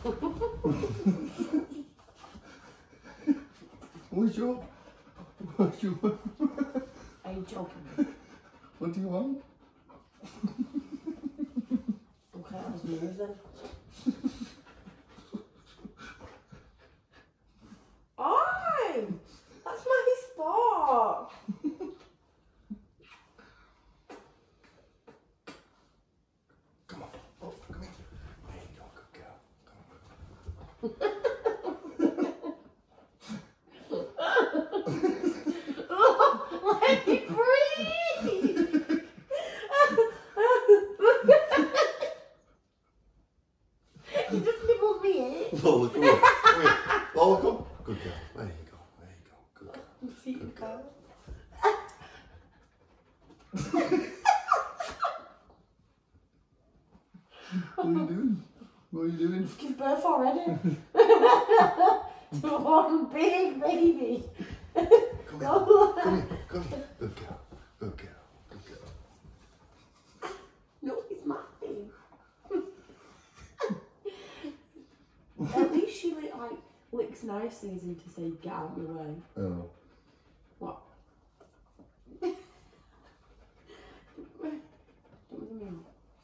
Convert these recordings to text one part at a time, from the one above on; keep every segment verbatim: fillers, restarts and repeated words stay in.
What's your... What's your... Are you joking me? What do you want? Okay, I was moved then. Oh! That's my spot! Come on. Oh, come here. There you go, good girl. Come on. Let me breathe! You just nibbled me in. Lola, come here. Come here. Lola, come. Good girl. There you go. There you go. Good girl. See you go. What are you doing? What are you doing? Give birth already. To one big baby. Come here. Come here. Come here. Good girl. Good girl. Good girl. No, it's mine. At least she like licks nice things in to say get out of the way. Oh. What? What do you mean?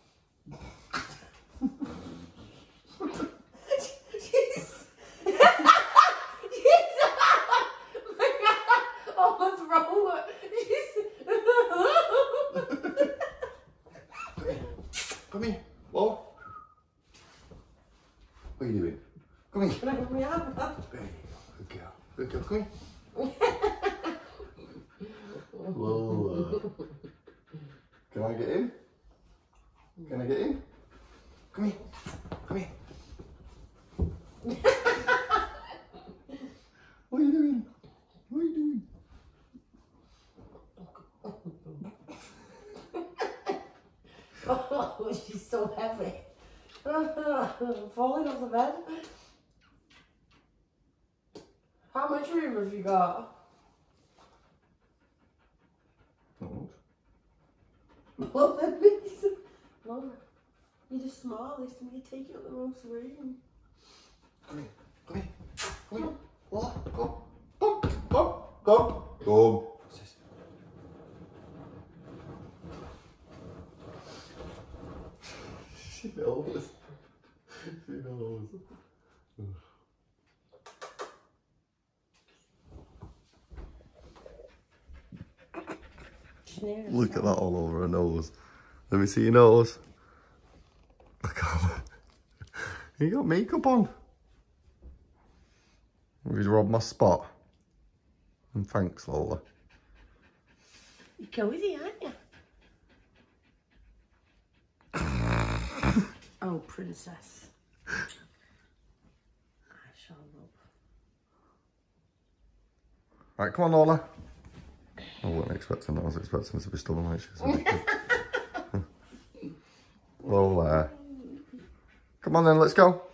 She's... She's... Oh, what's wrong with She's... Come here. Lola. What are you doing? Come here. Can I have my arm? There you go. Good girl. Good girl. Come here. Lola. Can I get in? Can I get in? Come here. Come here. What are you doing? What are you doing? Oh, she's so heavy. Falling off the bed. How much room have you got? Not much. Well, then it's... Laura, you're the smallest and you're taking up the most room. Come here. Come here. Come here. Lola, go. Go. Go. Go. Go. What's this? She knows. She knows. Look at that all over her nose. Let me see your nose. Look at that. You got makeup on. Have you robbed my spot? And thanks, Lola. You're cozy, aren't you? Oh, princess. I shall love. Right, come on, Lola. I wasn't expecting that. I was expecting her to be stubborn like she is. Lola. Come on then, let's go.